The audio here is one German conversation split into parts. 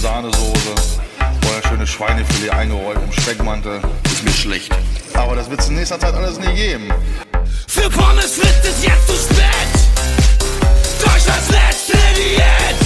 Sahnesoße oder schönes Schweinefilet eingerollt im Speckmantel. Ist mir schlecht. Aber das wird es in nächster Zeit alles nie geben. Für Pommes wird es jetzt zu spät. Deutschlands letzte Diät.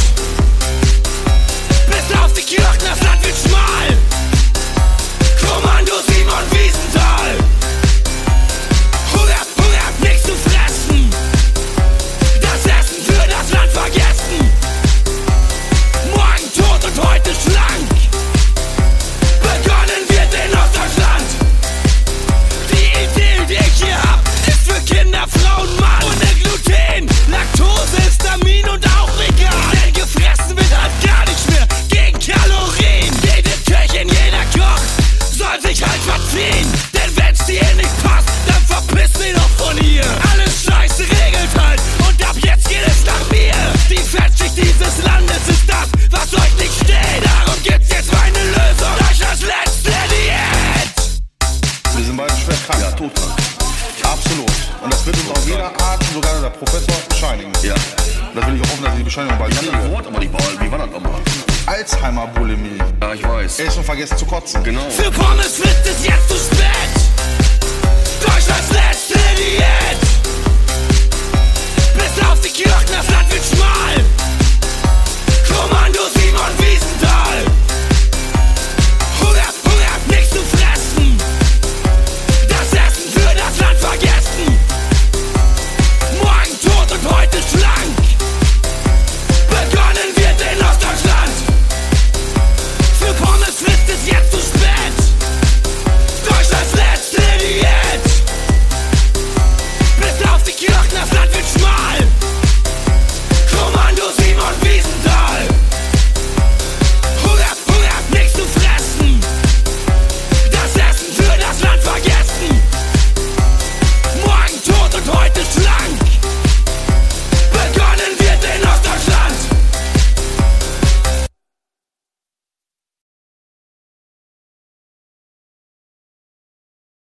Bis auf die Kirchen, das Land wird schmal. Kommando Simon Wiesenthal. Hunger, Hunger, nichts zu fressen. Das Essen für das Land vergessen. Morgen tot und heute schlank. Begonnen wird in Ostdeutschland. Die Idee, die ich hier hab, ist für Kinder, Frauen, Mann. Ohne Gluten, Laktose, Histamin und auch vegan. Denn gefressen wird halt gar nicht mehr. Gegen Kalorien. Jede Köchin, jeder Koch soll sich halt verziehen. Denn wenn's dir nicht passt, dann verpiss dich doch von hier. Alles Scheiße regelt halt und ab jetzt geht es nach mir. Die Fettschicht dieses Landes ist das, was euch nicht steht. Darum gibt's jetzt meine Lösung. Deutschlands letzte Diät. Wir sind beide schwer krank. Ja, todkrank. Absolut. Und das wird uns auch jeder Arzt, sogar der Professor, bescheinigen. Ja. Das will ich auch hoffen, dass ich die Bescheinigung bald Ich kann das Wort aber nicht behalten. Wie war das nochmal? Alzheimer-Bulimie. Ja, ich weiß. Er ist schon vergessen zu kotzen. Genau. Für Pommes wird es jetzt zu spät. Deutschlands letzte Diät. Bis auf die Kirchen, das Land wird schmal. Kommando Simon Wiesenthal.